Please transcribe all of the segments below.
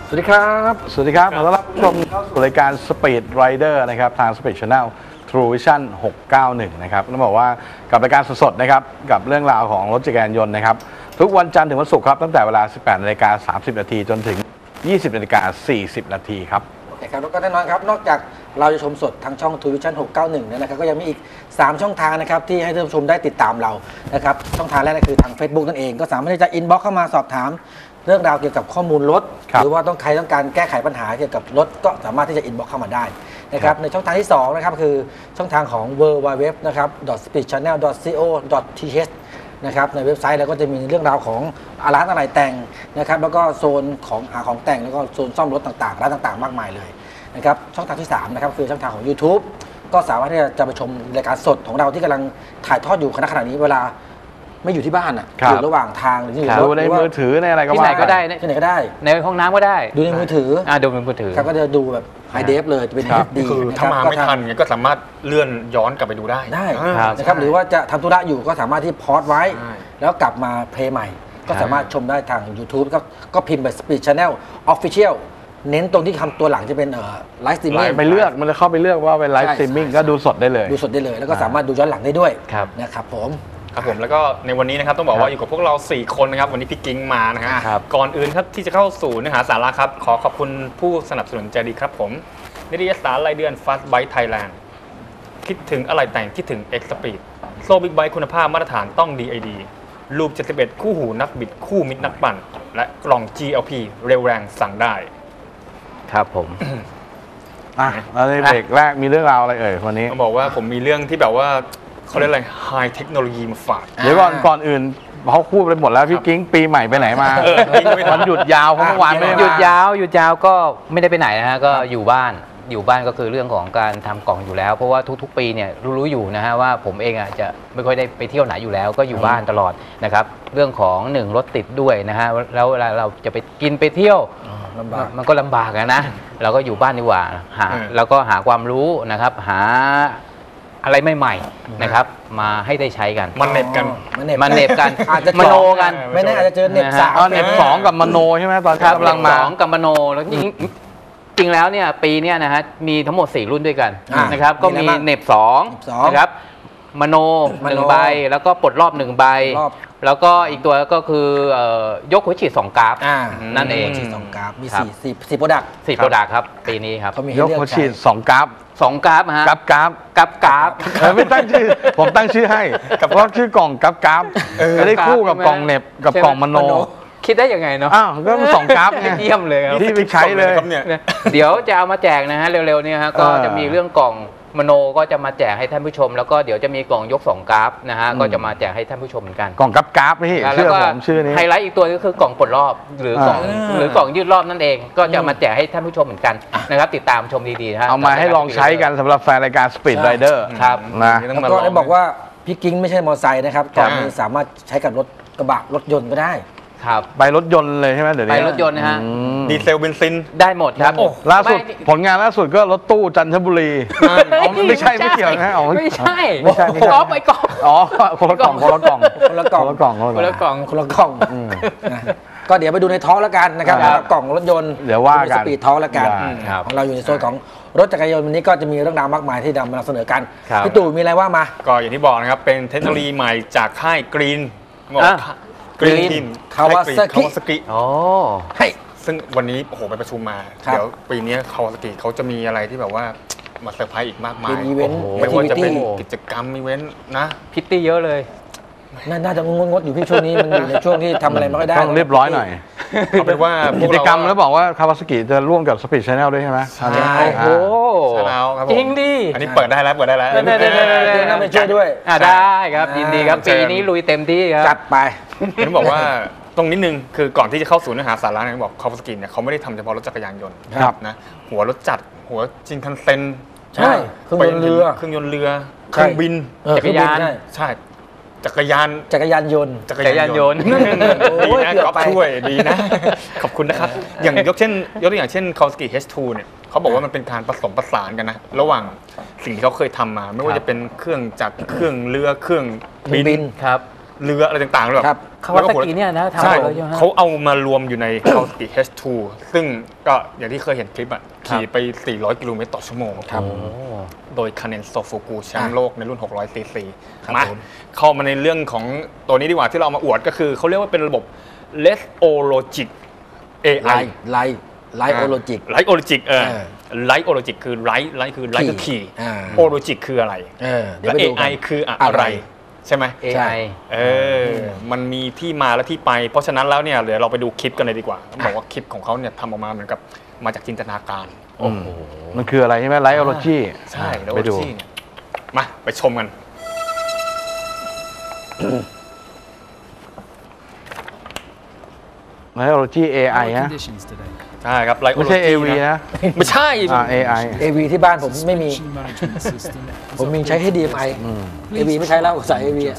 สวัสดีครับขอต้อนรับผู้ชมเข้าสู่รายการ Speed Rider นะครับทาง Speed Channel True Vision 691 นะครับต้องบอกว่ากับรายการสดๆนะครับกับเรื่องราวของรถจักรยานยนต์นะครับทุกวันจันทร์ถึงวันศุกร์ครับตั้งแต่เวลา 18:30 นาทีจนถึง 20:40 นาทีครับนะครับแล้วก็แน่นอนครับนอกจากเราจะชมสดทางช่อง True Vision 691นะครับก็ยังมีอีก3ช่องทางนะครับที่ให้ท่านผู้ชมได้ติดตามเรานะครับช่องทางแรกก็คือทาง Facebook นั่นเองก็สามารถที่จะอินบ็อกซ์เข้ามาสอบถามเรื่องราวเกี่ยวกับข้อมูลรถหรือว่าใครต้องการแก้ไขปัญหาเกี่ยวกับรถก็สามารถที่จะอินบ็อกซ์เข้ามาได้นะครับในช่องทางที่2นะครับคือช่องทางของ www นะครับ speedchannel.co.th นะครับในเว็บไซต์แล้วก็จะมีเรื่องราวของร้านอะไรแต่งนะครับแล้วก็โซนของหาของแต่งแล้วก็โซนซ่อมรถต่างๆร้านต่างๆมากมายเลยนะครับช่องทางที่3นะครับคือช่องทางของ YouTube ก็สามารถที่จะไปชมรายการสดของเราที่กำลังถ่ายทอดอยู่ขณะนี้เวลาไม่อยู่ที่บ้านอ่ะอยู่ระหว่างทางหรืออยู่ดูในมือถือในอะไรก็ที่ไหนก็ได้ที่ไหนก็ได้ในห้องน้ำก็ได้ดูในมือถือดูในมือถือครับก็จะดูแบบไฮเดฟเลยจะเป็นดีคือถ้ามาไม่ทันก็สามารถเลื่อนย้อนกลับไปดูได้นะครับหรือว่าจะทำธุระอยู่ก็สามารถที่พอสไว้แล้วกลับมาเพลย์ใหม่ก็สามารถชมได้ทาง YouTube ก็พิมพ์ไป Speed Channel Official เน้นตรงที่คำตัวหลังจะเป็นไลฟ์สตรีมมิ่งไปเลือกมันจะเข้าไปเลือกว่าเป็นไลฟ์สตรีมมิ่งก็ดูสดได้เลยแล้วก็สามารถดูย้อนหลังได้ด้วยนะครับผมแล้วก็ในวันนี้นะครับต้องบอกว่าอยู่กับพวกเรา4คนนะครับวันนี้พี่กิ้งมานะครับก่อนอื่นครับที่จะเข้าสู่เนื้อหาสาระครับขอขอบคุณผู้สนับสนุนใจดีครับผมนิตยสารรายเดือน Fast Bike Thailand คิดถึงอะไรแต่งคิดถึง X Speed โซ่บิ๊กไบค์คุณภาพมาตรฐานต้อง DID ลูป71คู่หูนักบิดคู่มิตรนักปั่นและกล่อง GLP เร็วแรงสั่งได้ครับผมแล้วในเบรกแรกมีเรื่องราวอะไรวันนี้ต้องบอกว่าผมมีเรื่องที่แบบว่าเขาเรียกอะไรไฮเทคโนโลยีมาฝากเดี๋ยวก่อนอื่นเขาพูดไปหมดแล้วพี่กิ้งปีใหม่ไปไหนมาวันหยุดยาวเพราะเมื่อวานไม่ได้หยุดยาวก็ไม่ได้ไปไหนนะฮะก็อยู่บ้านก็คือเรื่องของการทำกล่องอยู่แล้วเพราะว่าทุกๆปีเนี่ยรู้อยู่นะฮะว่าผมเองจะไม่ค่อยได้ไปเที่ยวไหนอยู่แล้วก็อยู่บ้านตลอดนะครับเรื่องของ1รถติดด้วยนะฮะแล้วเวลาเราจะไปกินไปเที่ยวมันก็ลำบากนะเราก็อยู่บ้านดีกว่าแล้วก็หาความรู้นะครับหาอะไรใหม่ๆนะครับมาให้ได้ใช้กันมันเน็บกันอาจจะมโนกันไม่แน่อาจจะเจอเน็บ 3เน็บ2กับมโนใช่ไหมตอนที่กำลังมา 2กับมโนแล้วจริงแล้วเนี่ยปีนี้นะฮะมีทั้งหมด4รุ่นด้วยกันนะครับก็มีเน็บ2นะครับมโน1ใบแล้วก็ปลดรอบ1ใบแล้วก็อีกตัวก็คือยกหัวฉีด2กราฟนั่นเองฉีด2กราฟมี4โปรดักต์ 4โปรดักต์ครับปีนี้ครับยกหัวฉีด2กราฟ 2กราฟฮะกราฟไม่ตั้งชื่อผมตั้งชื่อให้เพราะชื่อกล่องกราฟจะได้คู่กับกล่องเน็บกับกล่องมโนคิดได้ยังไงเนาะก็มัน2กราฟไงเยี่ยมเลยที่ไปใช้เลยเดี๋ยวจะเอามาแจกนะฮะเร็วๆเนี่ยฮะก็จะมีเรื่องกล่องมโนก็จะมาแจกให้ท่านผู้ชมแล้วก็เดี๋ยวจะมีกล่องยก2กราฟนะฮะก็จะมาแจกให้ท่านผู้ชมเหมือนกันกล่องกราฟพี่เชื่อผมชื่อนี้ไฮไลท์อีกตัวก็คือกล่องปลดรอบหรือกล่องยืดรอบนั่นเองก็จะมาแจกให้ท่านผู้ชมเหมือนกันนะครับติดตามชมดีๆนะฮะเอามาให้ลองใช้กันสำหรับแฟนรายการ Speed Rider ครับนะก็ได้บอกว่าพี่กิ้งไม่ใช่มอเตอร์ไซค์นะครับแต่สามารถใช้กับรถกระบะรถยนต์ก็ได้ครับไปรถยนต์เลยใช่ไหมเดี๋ยวนี้ไปรถยนต์นะฮะดีเซลเบนซินได้หมดครับล่าสุดผลงานล่าสุดก็รถตู้จันทบุรีไม่ใช่ไม่เกี่ยวนะไม่ใช่ไปกล่องคนละกล่องก็เดี๋ยวไปดูในท้องแล้วกันนะครับกล่องรถยนต์เดี๋ยวว่ากันสปีดท้องแล้วกันของเราอยู่ในโซนของรถจักรยานยนต์วันนี้ก็จะมีเรื่องราวมากมายที่นำมาเสนอกันพี่ตู่มีอะไรว่ามาก็อย่างที่บอกนะครับเป็นเทคโนโลยีใหม่จากค่ายกรีนกรีนคาวาซากิซึ่งวันนี้โอ้โหไปประชุมมาเดี๋ยวปีนี้คาวาซากิเขาจะมีอะไรที่แบบว่ามาเซอร์ไพรส์อีกมากมายไม่ว่าจะเป็นกิจกรรมอีเวนต์นะพิตตี้เยอะเลยน่าจะงดอยู่พี่ช่วงนี้มันอยู่ในช่วงที่ทำอะไรไม่ได้ต้องเรียบร้อยหน่อยเอาเป็นว่ากิจกรรมแล้วบอกว่าคาวาซากิจะร่วมกับ Speed Channel ด้วยใช่ไหมใช่โอ้ใช่แล้วครับจริงดิอันนี้เปิดได้แล้วน่าไปช่วยด้วยได้ครับยินดีครับปีนี้ลุยเต็มที่ครับจัดไปผมบอกว่าตรงนิดนึงคือก่อนที่จะเข้าสู่เนื้อหาสาระเนี่ยบอกคาวาซากิเนี่ยเขาไม่ได้ทำเฉพาะรถจักรยานยนต์นะหัวรถจัดหัวจินคันเซ็นใช่เครื่องยนต์เรือเครื่องบินจักรยานใช่จักรยานยนต์ดีนะก๊อฟช่วยดีนะขอบคุณนะครับอย่างยกตัวอย่างเช่น Kawasaki H2 เนี่ยเขาบอกว่ามันเป็นการผสมผสานกันนะระหว่างสิ่งที่เขาเคยทำมาไม่ว่าจะเป็นเครื่องจักรเครื่องเรือเครื่องบินครับเรืออะไรต่างๆเลยครับคาวาซากิเนี่ยนะทำใช่เลยใช่ไหมฮะเขาเอามารวมอยู่ใน Kawasaki H2 ซึ่งก็อย่างที่เคยเห็นคลิปอ่ะขี่ไป 400 กิโลเมตรต่อชั่วโมงครับโอ้โดยคาเนนโซฟูกุแชมป์โลกในรุ่น 600 ซีซีครับมาผมเข้ามาในเรื่องของตัวนี้ดีกว่าที่เราเอามาอวดก็คือเขาเรียกว่าเป็นระบบ Less-O-Logic ไล AI ท์โอโลจิกไลท์โอโลจิกไลท์โอโลจิกคือไลท์คือขี่อ่าโอโลจิกคืออะไรเดี๋ยวและไปดูกัน AI คืออะไรใช่ไหม AI มันมีที่มาและที่ไป เพราะฉะนั้นแล้วเนี่ยเดี๋ยวเราไปดูคลิปกันเลยดีกว่าต้องบอกว่าคลิปของเขาเนี่ยทำออกมาเหมือนกับมาจากจินตนาการมันคืออะไรใช่ไหมไลท์โอโลจีใช่แล้วไปดูที่เนี่ยมาไปชมกันไลท์โอโลจี AI ฮะ conditions today. ใช่ครับไลท์โอไม่โลใช่จิ AV นะไม่ใช่ AI AV ที่บ้านผมไม่มี Inspection management system. ผมมีใช้ HDMI AV ไม่ใช้แล้วสาย AV อะ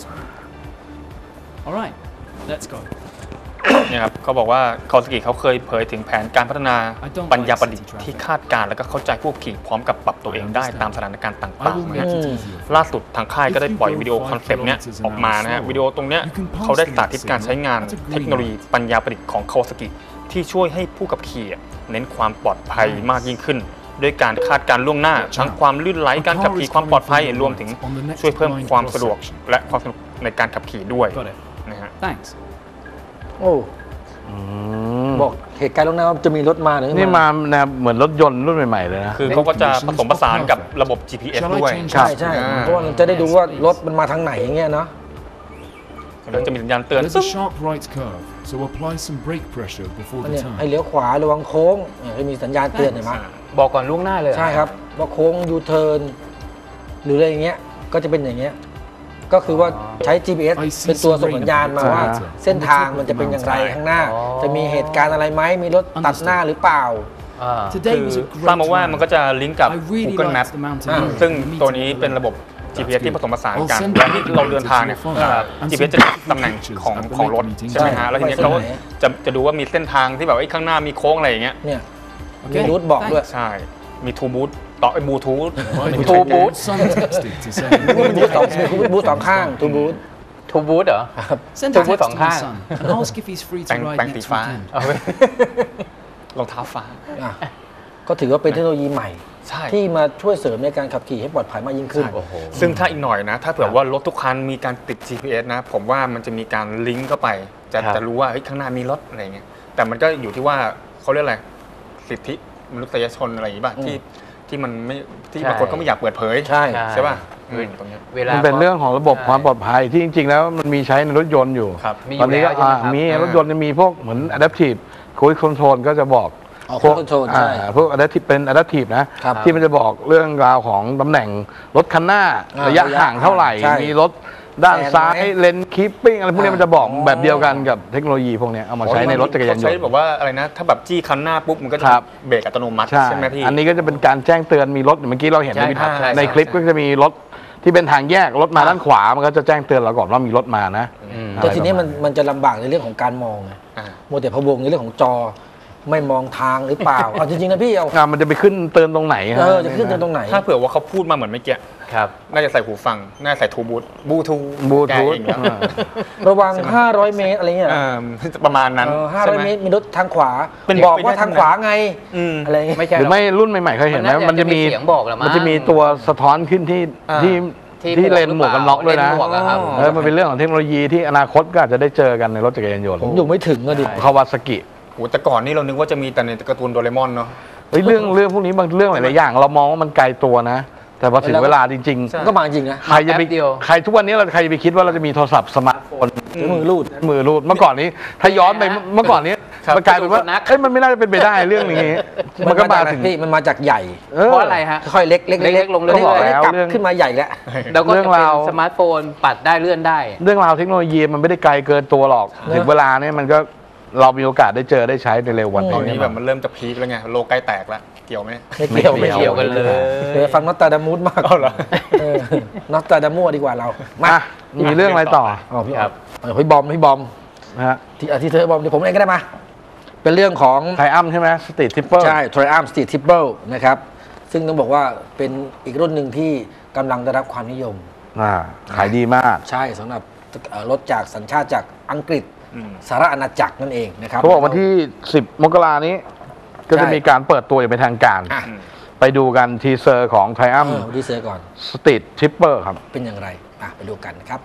All right, let's go. เนี่ยครับเขาบอกว่าคาวาซากิเขาเคยเผยถึงแผนการพัฒนาปัญญาประดิษฐ์ที่คาดการณ์และก็เข้าใจผู้ขี่พร้อมกับปรับตัวเองได้ตามสถานการณ์ต่า I ง will ๆ make นะ it easier. ล่าสุดทางค่ายก็ได้ปล่อยวิดีโอคอนเซปต์เนี้ยออกมานะฮะวิดีโอตรงเนี้ยเขาได้สาธิตการใช้งานเทคโนโลยีปัญญาประดิษฐ์ของคาวาซากิที่ช่วยให้ผู้ขับขี่เน้นความปลอดภัยมากยิ่งขึ้น ด้วยการคาดการณ์ล่วงหน้าทั้งความลื่นไหลการขับขี่ความปลอดภัยรวมถึงช่วยเพิ่มความสะดวกและความสนุกในการขับขี่ด้วย Got it. นะฮะ Thanks. โอ้บอกเหตุการณ์ล่วงหน้าว่าจะมีรถมาหรือนี่มาแนวเหมือนรถยนต์รุ่นใหม่ๆเลยนะคือเขาก็จะผสมผสานกับระบบ GPS ด้วยใช่ใช่เพราะว่ามันจะได้ดูว่ารถมันมาทางไหนอย่างเงี้ยเนาะแล้วจะมีสัญญาณเตือน There's a sharp right curve, so apply some brake pressure before อัน the เนี้ย turn. ให้เลี้ยวขวาระวังโค้งเนี่ยจะมีสัญญาณเตือนเห็นไหมบอกก่อนล่วงหน้าเลยเหอใช่ครับว่าโค้งยูเทิร์นหรืออะไรอย่างเงี้ยก็จะเป็นอย่างเงี้ยก็คือว่าใช้ GPS เป็นตัวส่งสัญญาณมาว่า เส้นทางมันจะเป็นอย่างไรข้างหน้า จะมีเหตุการณ์อะไรไหมมีรถตัดหน้าหรือเปล่าอ่าคื Today อ was a ทราบ great มาว่ามันก็ ride. จะลิงก์กับ I really Google Map liked the mountain ซึ่ง road. ตัวนี้เป็นระบบ GPS ที่ผสมผสานกัน I'll send และที่เราเดินทางเนี่ย pictures to your phone. And GPS some จะดูตำแหน่ง pictures ของ at the ของรถ lake meeting ใช่ไหมฮะ too. แล้วทีนี้เขาจะดูว่ามีเส้นทางที่แบบว่าข้างหน้ามีโค้งอะไรอย่างเงี้ยเนี่ยมี Okay, รูทบอกด้วย thanks. ใช่ มีทูบูทต่อไอ้บลูทูธ Right, Two okay. boots. Son texted to say มีบูธสองมีบูธสองข้างทูบูธทูบูธเหรอ send Two a boots text on to my hand. son and ask if he's free to Bang- ride bang next tỷ phá. weekend. เอาไปรองเท้าฟ้าอ่ะก็ถือว่าเป็นเทคโนโลยีใหม่ใช่ที่มาช่วยเสริมในการขับขี่ให้ปลอดภัยมากยิ่งขึ้นใช่ซึ่งถ้าอีกหน่อยนะ ถ้าเผื่อว่ารถทุกคันมีการติด GPS นะ ผมว่ามันจะมีการลิงก์เข้าไปครับจะรู้ว่าเฮ้ยข้างหน้ามีรถอะไรเงี้ยแต่มันก็อยู่ที่ว่าเขาเรียกอะไรสิทธิมนุษยชนอะไรอย่างงี้ป่ะที่มันไม่ที่บางคนก็ไม่อยากเปิดเผยใช่ใช่ป่ะตรงเนี้ยเวลามันเป็นเรื่องของระบบใช่ความปลอดภัยที่จริงๆแล้วมันมีใช้ในรถยนต์อยู่ครับมีตอนนี้ก็อยู่แล้วใช่ไหมครับมีรถยนต์จะมีพวกเหมือน adaptive cruise control ก็จะบอกอ๋อพวก cruise control ใช่พวก adaptive เป็น adaptive นะครับ ที่มันจะบอกเรื่องราวของตำแหน่งรถคันหน้า ระยะห่างเท่าไหร่ใช่มีรถด้านแซงไหมซ้ายเลนคีปปิ้งอะไรพวกนี้อ่ามัมันจะบอกแบบเดียวกันกับเทคโนโลยีพวกเนี้ยเอามาใช้ในรถจักรยานยนเขาใช้ต์แบบว่าอะไรนะ ถ้าแบบจี้คันหน้าปุ๊บมันก็จะครับเบรกอัตโนมัติใช่ใช่ไหมพี่อันนี้ก็จะเป็นการแจ้งเตือนมีรถเมื่อกี้เราเห็นใช่ในครับใช่ในใช่คลิปก็จะมีรถที่เป็นทางแยกรถมาด้านขวามันก็จะแจ้งเตือนเราก่อนว่ามีรถมานะอืมแต่ทีนี้มันจะลำบากในเรื่องของการมองไงอ่ามัวแต่พะวงในเรื่องของจอไม่มองทางหรือเปล่า เอาจริงๆนะพี่เอามันจะไปขึ้นเตือนตรงไหนฮจะขึ้นตรงไหนถ้าเผื่อว่าเขาพูดมาเหมือนเมื่อกี้ครับน่าจะใส่หูฟัง น่าจะใส่ทูบูทบลูทูธบลูทูธแกเองแล้วระวัง 500 เมตรอะไรเงี้ยประมาณนั้นใช่ไหม 500 เมตรมีรถทางขวาเป็นบอกไปได้ว่าทางขวาไงอืมอะไรเงี้ยไม่ใช่หรือไม่รุ่นใหม่ๆเคยเห็นไหมมันน่าจะมันจะมีมีเสียงบอกแหละมั้งมันจะมีตัวสะท้อนขึ้นที่อ่าที่ที่ที่เลนส์หมวกกันน็อกด้วยนะเลนส์หมวกอะครับมันเป็นเรื่องของเทคโนโลยีที่อนาคตก็อาจจะได้เจอกันในรถจักรยานยนต์ผมอยู่ไม่ถึงอะดิคาวาซากิโหแต่ก่อนนี่เรานึกว่าจะมีแต่ในการ์ตูนโดเรมอนเนาะเฮ้ยเรื่องพวกนี้บางเรื่องหลายๆอย่างเรามองว่ามันไกลตัวนะ แต่พอถึงเวลาจริงใช่ก็มาจริงนะๆ ใครจะไปแป๊บเดียวใครทุกวันนี้เราใครจะไปคิดว่าเราจะมีโทรศัพท์สมาร์ทโฟนมือรูดมือรูดเมื่อก่อนนี้ถ้าย้อนไปเมื่อก่อนนี้ครับมันกลายเป็นว่าเอ้ยมันไม่น่าจะเป็นไปได้เรื่องนี้มันก็มาถึงพี่มันมาจากใหญ่เพราะอะไรฮะค่อยๆเล็กเล็กเล็กๆลงเรื่อยๆก็บอกแล้วแล้วกลับเรื่องขึ้นมาใหญ่แล้วแล้วก็เรื่จะองเป็นราวสมาร์ทโฟนปัดได้เลื่อนได้เรื่องราวเทคโนโลยีมันไม่ได้ไกลเกินตัวหรอกถึงเวลาเนี่ยมันก็เรามีโอกาสได้เจอได้ใช้ในเร็ววันตอนนี้นี้แบบมันเริ่มจะพีคแล้วไง โลกใกล้แตกแล้ว เกี่ยวไหมไม่เกี่ยวไม่เกี่ยวกันเลยเดี๋ยวฟังนอตตาดามูดมากเอาเหรอนอตตาดามัวดีกว่าเรามามีเรื่องอะไรต่อพี่ครับพี่บอมนะฮะที่เธอบอมเดี๋ยวผมเองก็ได้มา เป็นเรื่องของไทอัมใช่ไหมสตรีททิปเปอร์ใช่ Triumph Street Tipple นะครับ ซึ่งต้องบอกว่าเป็นอีกรุ่นหนึ่งที่กำลังได้รับความนิยมขายดีมากใช่สำหรับรถจากสัญชาติจากอังกฤษอืมสหรัฐอาณาจักรนั่นเองนะครับเขาบอกวันที่ 10 มกรานี้ ก็จะมีการเปิดตัวอย่างเป็นทางการอ่ะไปดูกันทีเซอร์ของ Triumph ดีเซอร์ก่อน Street Tripper ครับเป็นอย่างไรไปดูกันครับ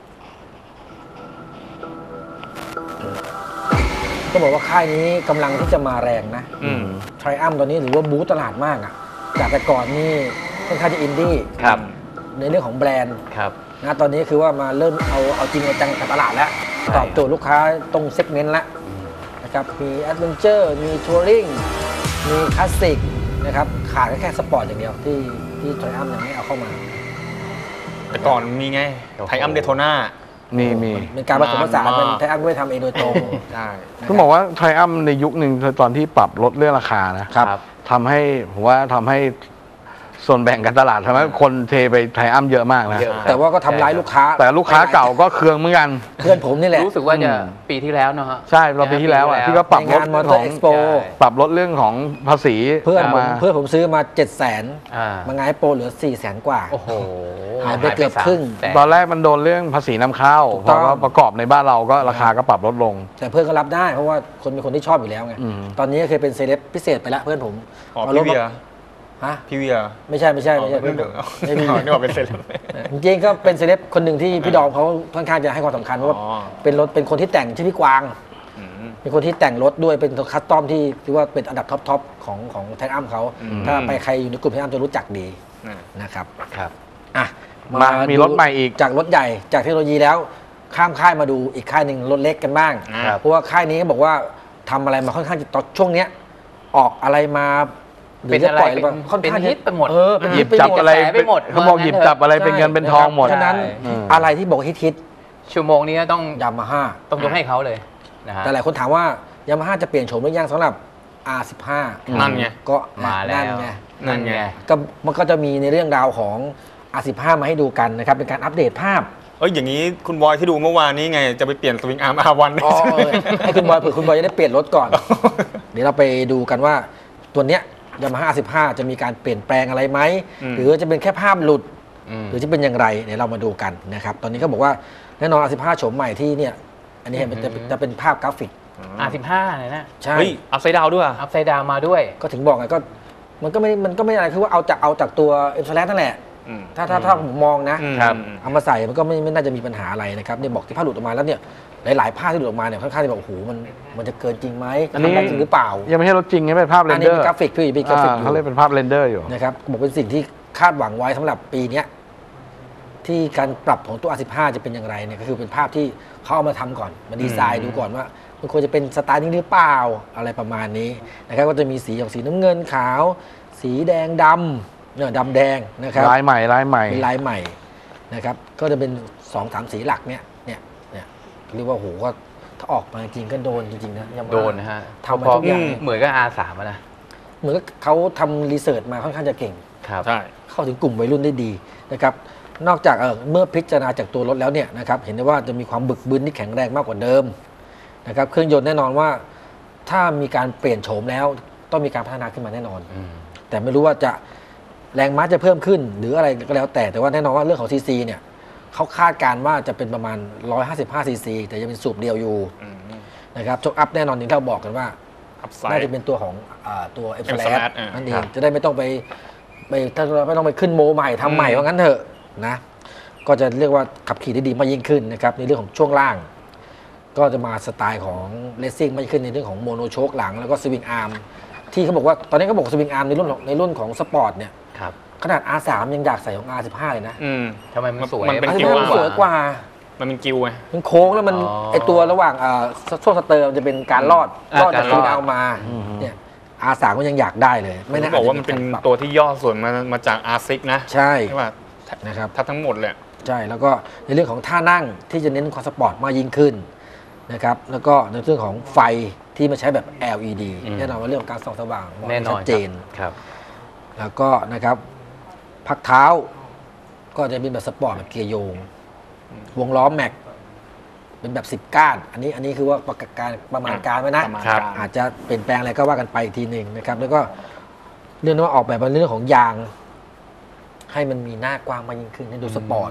ก็บอกว่าค่ายนี้กำลังที่จะมาแรงนะอืมไทรอัมตอนนี้ถือว่าบู๊ตลาดมากอ่ะจากแต่ก่อนนี่ค่อนข้างจะอินดี้ครับในเรื่องของแบรนด์ครับนะตอนนี้คือว่ามาเริ่มเอาจริงเอาจังกับตลาดแล้วใช่ตอบโจทย์ลูกค้าตรงเซกเมนต์แล้วนะครับมีแอดเวนเจอร์มีทัวริงมีคลาสสิกนะครับขาดแค่สปอร์ตอย่างเดียวที่ไทรอัมยังไม่เอาเข้ามาแต่ก่อนมีไงไทอัมเดโทนามีเป็นการผสมผสานนานมากเป็นไทรอัมไม่ได้ทำเองโดยตรงใช่ต้องบอกว่า Triumph ในยุคหนึ่งตอนที่ปรับลดเรื่องราคานะครับ ทำให้ผมว่าทำให้ส่วนแบ่งการตลาดทำให้คนเทไป Triumph เยอะมากนะเยอะแต่ว่าก็ทำร้ายลูกค้าแต่ลูกค้าเก่าก็เคืองเหมือนกันเพื่อนผมนี่แหละรู้สึกว่าจะปีที่แล้วเนอะฮะใช่เราปีที่แล้วอ่ะที่ก็ปรับในลดงานมอเตขอองร์เอ็กซ์โปปรับลดเรื่องของภาษีเพื่อนผมมาเพื่อนผมซื้อมา 700,000 อ่ามาไงโปรเหลือ 400,000 กว่าโอ้โหหายไปเกือบครึ่งแต่ตอนแรกมันโดนเรื่องภาษีนำเข้าถูกพต้อองว่าประกอบในบ้านเราก็ราคาก็ปรับลดลงแต่เพื่อนก็รับได้เพราะว่าคนเป็นคนที่ชอบอยู่แล้วไงอืมตอนนี้ก็เคยเป็นเซเลบพิเศษไปแล้วเพื่อนผมอ๋อเอารพี่ถเวียมาฮะพี่เวียไม่ใช่อ๋อเพื่อนผมไม่ไม่มีนึกว่าเป็นเซเลบจริงๆก็เป็นเซเลบคนหนึ่งที่พี่ดอมเขาค่อนข้างจะให้ความสำคัญเพราะว่าอ๋อเป็นคนที่แต่งชื่อพี่กวางอืมเป็นคนที่แต่งรถด้วยเป็นคัสตอมที่ถือว่าเป็นอันดับท็อปของไทอัมเขาอืมถ้าไปใครอยู่ในกลุ่มไทอัมจะรู้จักดีน่ะนะครับครับอ่ะมีรถใหม่อีกจากรถใหญ่จากเทคโนโลยีแล้วข้ามค่ายมาดูอีกค่ายหนึ่งรถเล็กกันบ้างครับเพราะว่าค่ายนี้บอกว่าทำอะไรมาค่อนข้างจะตอนช่วงเนี้ยออกอะไรมาหเป็นอะไรจปล่ยหรือเปล่าค่อนเป็นข้างฮิตไปหมดเป็นหฮิยิตบไปจับหมดอะไรกระแสไปหมดเขาบอกหยิบจับอะไรเป็นเงินเป็นทองหมดฉะนั้นอืมอะไรที่บอกฮิตชั่วโมงนี้ต้องยามาฮ่าต้องยกให้เขาเลยนะฮะแต่หลายคนถามว่ายามาฮ่าจะเปลี่ยนโฉมหรือยังสำหรับ R15 นั่นไงก็มาแล้วนั่นไงนั่นไงก็มันก็จะมีในเรื่องราวของ R15 มาให้ดูกันนะครับเป็นการอัปเดตภาพเอ้ยอย่างนี้คุณบอยที่ดูเมื่อวานนี้ไง จะไปเปลี่ยนสวิงอาร์มR1 ได้อ๋อใช่ไหมให้คุณบอยเผื่อคุณบอยจะได้เปลี่ยนรถก่อน เดี๋ยวเราไปดูกันว่าตัวเนี้ยยามาฮ่า 15 จะมีการเปลี่ยนแปลงอะไรไหม หรือจะเป็นแค่ภาพหลุด หรือจะเป็นอย่างไรเดี๋ยวเรามาดูกันนะครับ ตอนนี้เขาบอกว่าแน่นอน R15 โฉมใหม่ที่เนี่ย อันนี้เห็นมันจะเป็นภาพกราฟิก R15 เนี่ยนะใช่เฮ้ยอัพไซด์ดาวด้วยอะอัพไซด์ดาวมาด้วยก็ถึงบอกไงก็มันก็ไม่อะไรคือว่าเอาจากตัวเอ็มสแลนั่นแหละอืมถ้าผมมองนะครับเอามาใส่มันก็ไม่น่าจะมีปัญหาอะไรนะครับเนี่ยบอกที่ภาพหลุดออกมาแล้วเนี่ยหลายๆภาพที่หลุดออกมาเนี่ยค่อนข้างจะแบบโอ้โหมันจะเกินจริงไหมอันนี้ทำได้จริงหรือเปล่ายังไม่ใช่รถจริงไงเป็นภาพเรอันนนี้เดอเป็ร์นกราฟิกพี่เป็นกราฟิกอเขาเรียยู่กเป็นภาพเรนเดอร์อยู่นะครับบอกเป็นสิ่งที่คาดหวังไว้สำหรับปีเนี้ยที่การปรับของตัว R15 จะเป็นอย่างไรเนี่ยก็คือเป็นภาพที่เขาเอามาทำก่อนมาดีไซน์ดูก่อนว่ามันควรจะเป็นสไตล์นี้หรือเปล่าอะไรประมาณนี้นะครับก็จะมีสีของสีน้ำเงินขาว สีแดงดำเนี่ยดำแดงนะครับลายใหม่ลายใหม่เป็นลายใหม่นะครับ ก็จะเป็น 2-3 สีหลักเนี่ยเรียกว่าโหก็ถ้าออกมาจริงก็โดนจริงๆนะยังว่าโดนนะฮะทำมาทุกอย่างเหมือนกับ R3 อะนะเหมือนกับเขาทำรีเสิร์ชมาค่อนข้างจะเก่งครับใช่เข้าถึงกลุ่มวัยรุ่นได้ดีนะครับ นอกจากเมื่อพิจารณาจากตัวรถแล้วเนี่ยนะครับเห็นได้ว่าจะมีความบึกบึนที่แข็งแรงมากกว่าเดิมนะครับเครื่องยนต์แน่นอนว่าถ้ามีการเปลี่ยนโฉมแล้วต้องมีการพัฒนาขึ้นมาแน่นอน แต่ไม่รู้ว่าจะแรงม้าจะเพิ่มขึ้น หรืออะไรก็แล้วแต่ว่าแน่นอนว่าเรื่องของซีซีเนี่ยเขาคาดการณ์ว่าจะเป็นประมาณ155ซีซีแต่ยังเป็นสูบเดียวอยู่อืมนะครับโชคอัพแน่นอนอย่างที่เราบอกกันว่าอัพไซน่าด์จะเป็นตัวของตัวเอ็ม M แล Slash นั่นเอครังบจะได้ไม่ต้องไปถ้าไม่ต้องไปขึ้นโมใหม่ทำใหม่ว่างั้นเถอะนะก็จะเรียกว่าขับขี่ได้ดีมากยิ่งขึ้นนะครับในเรื่องของช่วงล่าง ก็จะมาสไตล์ของเลสซิ่งมากยิ่งขึ้นในเรื่องของโมโนโชคหลังแล้วก็สวิงอาร์มที่เขาบอกว่าตอนนี้เขาบอกสวิงอาร์มในรุ่นของสปอร์ตเนี่ยครับขนาด R3 ยังอยากใส่ของ R15 เลยนะอืมทำไมมันสวยมันเป็น R15 กิ้วมันสวยกว่ามันเป็นกิวไงมันโค้งแล้วมันอ๋อไอตัวระหว่างโซ่สเตอร์มันจะเป็นการลอดการจากลอดสวิงอาร์มมาเนี่ย R3 ก็ยังอยากได้เลย ไม่น่าบอกว่ามันเป็นจจะตัวที่ย่อส่วนมาจาก R6 นะใช่ใช่ป่ะนะครับถ้าทั้งหมดเลยใช่แล้วก็ในเรื่องของท่านั่งที่จะเน้นความสปอร์ตมากยิ่งขึ้นนะครับแล้วก็ในเรื่องของไฟที่มาใช้แบบ LED แน่นอนว่าเรื่องของการส่องสว่างมองแน่เห็นนอชันดเจนครับแล้วก็นะครับพักเท้าก็จะเป็นแบบสปอร์ตแบบเกียร์โยง วงล้อแม็กเป็นแบบ 10 ก้าน อันนี้คือว่าประมาณการไว้นะประมาณครับการอาจจะเปลี่ยนแปลงอะไรก็ว่ากันไปอีกทีหนึ่งนะครับ แล้วก็เรื่องว่าออกแบบมาเรื่องของยาง ให้มันมีหน้ากว้างมากยิ่งขึ้นให้ดูสปอร์ต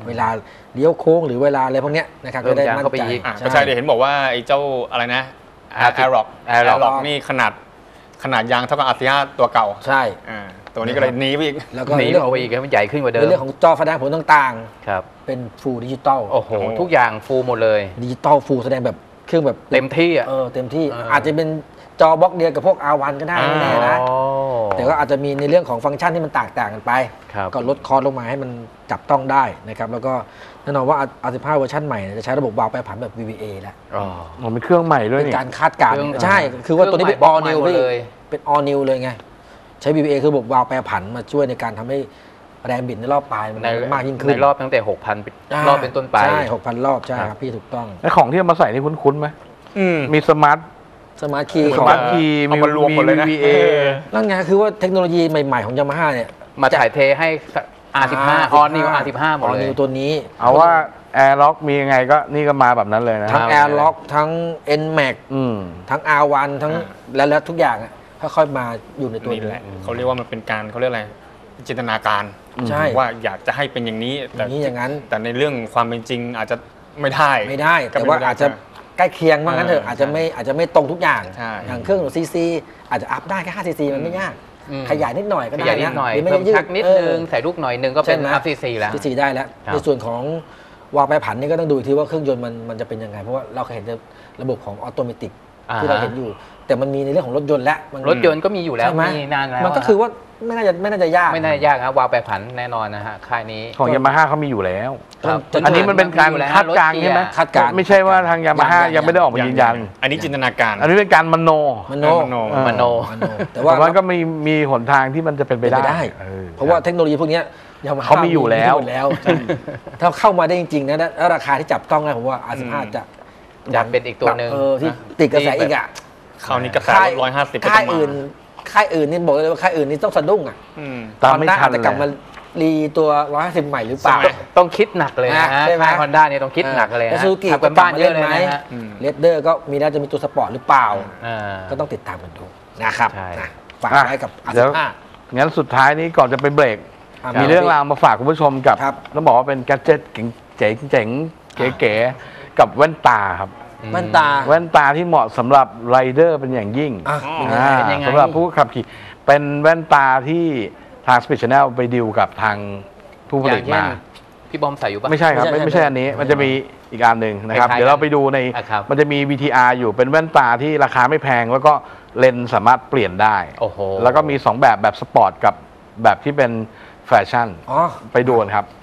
เวลาเลี้ยวโค้งหรือเวลาอะไรพวกเนี้ยนะครับเพิ่จะมได้ยางมั่นเข้าไปใจอีกก็ใช่เดี๋ยวเห็นบอกว่าไอ้เจ้าอะไรนะแอร์ร็อก Aerox นี่ขนาดยางเท่ากับ RCR ตัวเก่าใช่ตัวนี้ก็เลยหนีไปอีกแล้วก็หนีเรื่องออกไปอีกให้มันใหญ่ขึ้นกว่าเดิมเรื่องของจอแสดงผลต่างครับๆ เป็นฟูลดิจิตอลโอ้โหทุกอย่างฟูลหมดเลยดิจิตอลฟูลแสดงแบบเครื่องแบบเต็มที่อ่ะเต็มที่เออออาจจะเป็นจอบล็อกเดียวกับพวก R1 ก็ได้ไม่แน่นะอ๋อแต่ก็อาจจะมีในเรื่องของฟังก์ชันที่มันแตกต่างกันไปครับก็ลดคอสลงมาให้มันจับต้องได้นะครับแล้วก็แน่นอนว่า R15 เวอร์ชันใหม่จะใช้ระบบวาล์วแปรผันแบบ VVA แล้วอ๋อมันเป็นเครื่องใหม่ด้วยเป็นนี่การคาดการณ์เครื่องใช่คือว่าตัวนี้เป็นเครื่อง all ใหม่ new หมดเลยเป็น all new เลยไงใช้ VVA คือระบบวาล์วแปรผันมาช่วยในการทำให้แรงบิดในรอบปลายมันมากยิ่งขึ้นในรอบตั้งแต่ 6,000 รอบเป็นต้นไปใช่ 6,000 รอบใช่ครับพี่ถูกต้องไอ้ของที่เอามาใส่นี่คุ้นๆไหม มีสมาร์ทสมาร์ทคีย์สมาร์ทคีย์เอามารวมหมดเลยนะ VVA นั่นไงคือว่าเทคโนโลยีใหม่ๆของ Yamaha เนี่ยมาถ่ายเทให้ R15 ออนิว R15 หมดออเลนิยวตัวนี้เอาว่า Airlock มียังไงก็นี่ก็มาแบบนั้นเลยนะทั้งครับ Airlock ทั้ง NMAX ทั้ง R1 ทั้งแล้วทุกอย่างอะค่อยๆมาอยู่ในตัวนี่นี้แหละเขาเรียกว่ามันเป็นการเขาเรียกอะไรจินตนาการใช่ว่าอยากจะให้เป็นอย่างนี้อย่างนี้อย่างนั้นแต่ในเรื่องความเป็นจริงอาจจะไม่ได้ไม่ได้ก็แต่ไม่ว่าได้อาจจะใกล้เคียงว่างั้นเถอะใช่อาจจะไม่ตรงทุกอย่างใช่อย่างเครื่องซีซีอาจจะอัพได้แค่5ซีซีมันไม่ยากอืมขยายนิดหน่อยก็ขได้ยายนิดหน่อยรือไม่เพิ่มยืชักนิดนึงใส่ลูกหน่อยนึงก็เป็น RCC แล้วซีซีได้แล้วครับในส่วนของวาล์วแปรผันนี่ก็ต้องดูอีกทีว่าเครื่องยนต์มันจะเป็นยังไงเพราะว่าเราเคยเห็นระบบของออโตเมติกที่เราเห็นอยู่ แต่มันมีในเรื่องของรถยนต์และมันรถยนต์ก็มีอยู่แล้วใช่ไหมมีนานแล้วมันก็คือว่าไม่น่าจะยากไม่น่ายากครับวาล์วแปรผันแน่นอนนะฮะค่ายนี้ของ Yamaha เขามีอยู่แล้วครับอันนี้มันเป็นการคาดการณ์ใช่ไหมคาดการณ์ไม่ใช่ว่าทาง Yamaha ยังไม่ได้ออกมายืนยันอันนี้จินตนาการอันนี้เป็นการมโนมโนมโนมโนแต่ว่ามันก็มีหนทางที่มันจะเป็นไปเป็นไปได้ได้ออเพราะว่าเทคโนโลยีพวกเนี้ย Yamaha เขามีอยู่แล้วมีแล้วใช่ถ้าเข้ามาได้จริงๆนะแล้วราคาที่จับต้องได้ผมว่า R15 จะจะเป็นอีกตัวหนึ่งที่ติดกระแสอีกอ่ะคราวนี้กระแสลด150ก็ค่ายจะมาอื่นนี่บอกเลยว่าค่ายอื่นนี่ต้องสะดุ้งอ่ะอืมตามไม่ทันอาจจะกลับมารีตัว150ใหม่หรือเปล่าใช่ต้องคิดหนักเลยนะฮะใช่ไหมค่ายฮอนด้าเนี่ยต้องคิดหนักเลยแล้วฮะซูซูกิทำกันบ้านเยอะเลยนะฮะอืมเรดเดอร์ก็มีน่าจะมีตัวสปอร์ตหรือเปล่าอ่าก็ต้องติดตามกันดูนะครับใช่นะฝากไว้กับเดี๋ยว R15 งั้นสุดท้ายนี้ก่อนจะไปเบรกครับมีเรื่องราวมาฝากคุณผู้ชมกับครับต้องบอกว่าเป็นแกดเจ็ตเจ๋งๆเก๋ๆกับแว่นตาครับแว่นตาแว่นตาที่เหมาะสำหรับไรเดอร์เป็นอย่างยิ่งอ่ะเป็นยังอ่าไงเป็นยังไงสำหรับผู้ขับขี่เป็นแว่นตาที่ทาง Speed Channel ไปดีลกับทางผู้ผลิตอย่างเช่นมาพี่บอมใส่อยู่ปะไม่ใช่ครับ ไม่ใช่อันนี้ มันจะมีอีกอันหนึ่งนะครับคล้ายๆเดี๋ยวเราไปดูในอ่ะครับมันจะมี VTR อยู่เป็นแว่นตาที่ราคาไม่แพง แล้วก็เลนส์สามารถเปลี่ยนได้โอ้โหแล้วก็มี 2 แบบสปอร์ตกับแบบที่เป็นแฟชั่นอ๋อไปดูกันครับ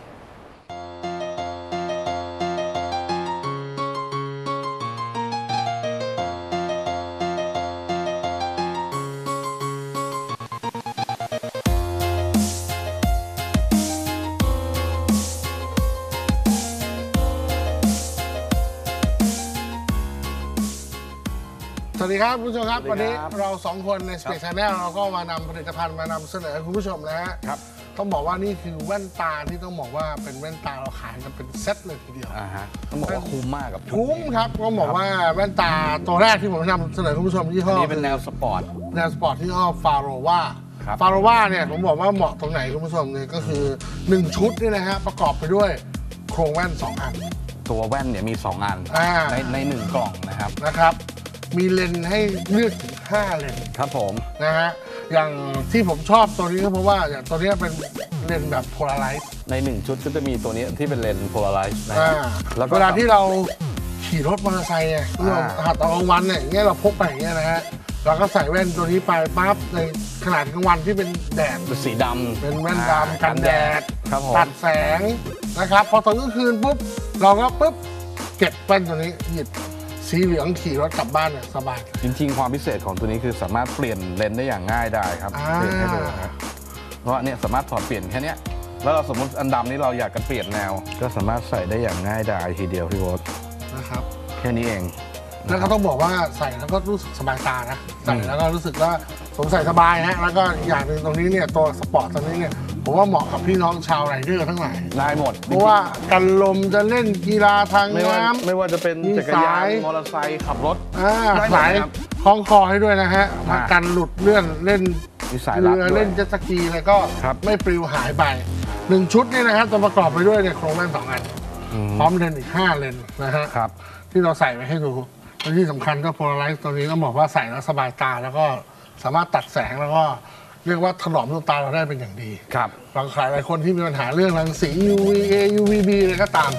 สวัสดีครับคุณผู้ชมครับสวัวันสดีนี้ครับเราสองคนใน Space Channel เราก็มานำผลิตภัณฑ์มานำเสนอคุณผู้ชมนะฮะครับต้องบอกว่านี่คือแว่นตาที่ต้องบอกว่าเป็นแว่นตาเราขายกันเป็นเซตเลยทีเดียวต้องบอกว่าคุ้มมากกับชุดคุ้มครับต้องบอกว่าแว่นตาตัวแรกที่ผมนำเสนอคุณผู้ชมยี่ห้อนี่เป็นแนวสปอร์ตแนวสปอร์ตที่ยี่ห้อฟาโรวาครับฟาโรวาเนี่ยผมบอกว่าเหมาะตรงไหนคุณผู้ชมเนี่ยก็คือ 1 ชุดนี่นะฮะประกอบไปด้วยโครงแว่น 2 อันตัวแว่นเนี่ยมี 2 อันอ่าใน1 กล่องนะครับนะครับมีเลนส์ให้เลือกถึง5เลนส์ครับผมนะฮะ อย่างที่ผมชอบตัวนี้ก็เพราะว่าอย่างตัวนี้เป็นเลนส์แบบโพลาไรซ์ใน 1 ชุดก็จะมีตัวนี้ที่เป็นเลนส์โพลาไรซ์นะอ่าแล้วก็เวลาที่เราขี่รถมอเตอร์ไซค์เนี่ยที่เราอ่าหัดตอนกลางวันเนี่ยอย่างเงี้ยเราพกไปอย่างเงี้ยนะฮะ เราก็ใส่แว่นตัวนี้ไปปั๊บในขนาดกลางวันที่เป็นแดดเป็นสีดำเป็นแว่นดำกันแดดครับผมตัดแสงนะครับ พอตอนกลางคืนปุ๊บ เราก็ปุ๊บเก็บแว่นตัวนี้หยิบสีเหลืองขี่รถกลับบ้านเนี่ยสบายจริงๆ ความพิเศษของตัวนี้คือสามารถเปลี่ยนเลนส์ได้อย่างง่ายได้ครับอ่าเปลี่ยนให้ดูนะครับเพราะว่าเนี่ยสามารถถอดเปลี่ยนแค่เนี้ยแล้วเราสมมติอันดำนี้เราอยากจะเปลี่ยนแนว ก็สามารถใส่ได้อย่างง่ายดายทีเดียวพี่โบ๊ทนะครับแค่นี้เองแล้วก็ต้องบอกว่าใส่แล้วก็รู้สึกสบายตานะ ใส่แล้วก็รู้สึกว่าสวมใส่สบายนะ แล้วก็อย่างหนึ่งตรงนี้เนี่ยตัวสปอร์ตตรงนี้เนี่ยผมว่าเหมาะกับพี่น้องชาวไรเดอร์ทั้งหลายได้หมดเพราะว่ากันลมจะเล่นกีฬาทางไม่ว่าน้ำไม่ว่าจะเป็นมีจักรยาสาน ยมอเตอร์ไซค์ขับรถอ่าได้หมดสายครับคล้องคอให้ด้วยนะฮะอ่ากันหลุดเลื่อนเล่นมีสายรัดเรือด้วยเล่นเจ็ตสกีอะไรก็ครับไม่ปลิวหายไป 1 ชุดนี่นะครับจะประกอบไปด้วยเนี่ยโครงแว่น2 อัน พร้อมเลนส์อีก 5 เลนส์นะฮะครับที่เราใส่ไว้ให้ดูและที่สำคัญก็โพลาไรซ์ตัวนี้ต้องบอกว่าใส่แล้วสบายตาแล้วก็สามารถตัดแสงแล้วก็เรียกว่าถนอมดวงตาเราได้เป็นอย่างดีครับบางหลายคนที่มีปัญหาเรื่องรังสี UVA UVB อะไรก็ตาม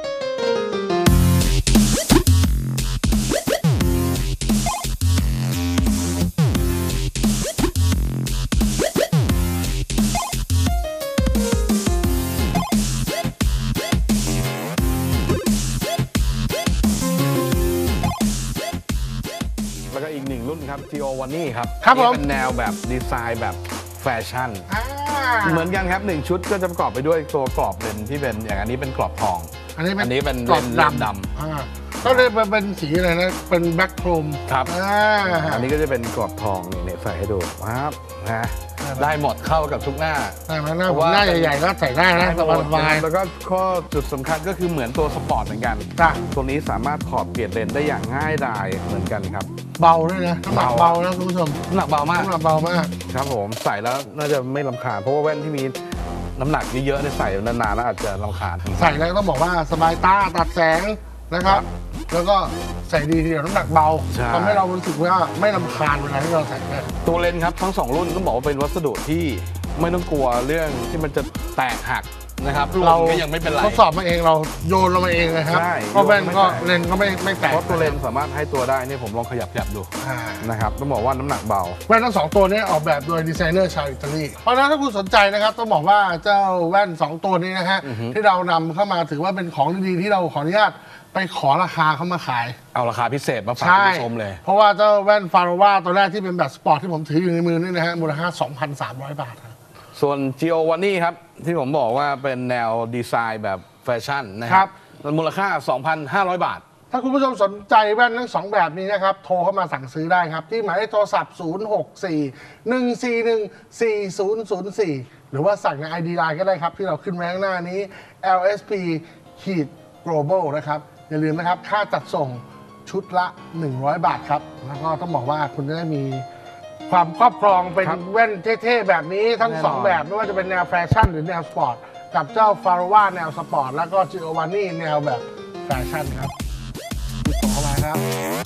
แล้วก็อีกหนึ่งรุ่นครับ Geo One นี่ครับครับผมนี่เป็นแนวแบบดีไซน์แบบแฟชั่นอ่าเหมือนกันครับ 1 ชุดก็จะประกอบไปด้วยตัวกรอบเลนส์ที่เป็นอย่างอันนี้เป็นกรอบทองอันนี้เป็นกรอบเลนส์ดอ่าก็เลยเป็นสีอะไรนะ เป็นแบ็คโครมครับอัอันนี้ก็จะเป็นกรอบทองนี่ใส่ให้ดูครับนะได้หมดเข้ากับทุกหน้าได้ไหมหน้าผมหน้าใหญ่ๆก็ใส่ได้นะสบายแล้วก็ข้อจุดสำคัญก็คือเหมือนตัวสปอร์ตเหมือนกันๆจ้ะตัวนี้สามารถถอดเปลี่ยนเลนส์ได้อย่างง่ายดายเหมือนกันครับเบาด้วยนะน้ำหนักเบานะคุณผู้ชมน้ำหนักเบามากน้ำหนักเบามากครับผมใส่แล้วน่าจะไม่รำคาญเพราะว่าแว่นที่มีน้ำหนักเยอะๆเนี่ยใส่นานๆแล้วอาจจะรำคาญใส่แล้วต้องบอกว่าสบายตาตัดแสงนะครับ แล้วก็ใส่ดีทีเดียวน้ำหนักเบาใช่ทำให้เรารู้สึกว่าไม่รำคาญเวลาที่เราใส่เนี่ยตัวเลนส์ครับทั้ง 2 รุ่นต้องบอกว่าเป็นวัสดุที่ไม่ต้องกลัวเรื่องที่มันจะแตกหักนะครับหล่นก็ยังไม่เป็นไรทดสอบมาเองเราโยนเรามาเองนะครับใช่ก็แว่นก็โยนไม่แตกเลนส์ก็ไม่แตกเพราะตัวเลนส์สามารถให้ตัวได้เนี่ยผมลองขยับดูอ่านะครับต้องบอกว่าน้ำหนักเบาแว่นทั้งสองตัวนี้ออกแบบโดยดีไซเนอร์ชาวอิตาลีเพราะฉะนั้นถ้าคุณสนใจนะครับต้องบอกว่าเจ้าแว่น 2 ตัวนี้นะฮะที่เรานำเข้ามาถือว่าเป็นของดีๆที่เราขออนุญาตไปขอราคาเข้ามาขายเอาราคาพิเศษมาฝากใช่คุณผู้ชมเลยเพราะว่าเจ้าแว่นฟาโรวาตัวแรกที่เป็นแบบสปอร์ตที่ผมถืออยู่ในมือนี่นะฮะมูลค่า 2,300 บาทครับส่วน Geo One นี่ครับที่ผมบอกว่าเป็นแนวดีไซน์แบบแฟชั่นนะคครัรับบ มูลค่า 2,500 บาทถ้าคุณผู้ชมสนใจแว่นทั้ง 2 แบบนี้นะครับ โทรเข้ามาสั่งซื้อได้ครับ ที่หมายเลขโทรศัพท์ 064-141-4004 หรือว่าสั่งใน ID Line ก็ได้ครับ ที่เราขึ้นไว้ข้างหน้านี้ LSP-Global นะครับ อย่าลืมนะครับ ค่าจัดส่งชุดละ 100 บาทครับ แล้วก็ต้องบอกว่าคุณจะได้มีความครอบครองเป็นครับแว่นเท่ๆแบบนี้ทั้งแน่นอน 2 แบบไม่ว่าจะเป็นแนวแฟชั่นหรือแนวสปอร์ตกับเจ้าฟาโรวาแนวสปอร์ตแล้วก็จิโอวานี่แนวแบบแฟชั่นครับติดต่อเข้ามาครับ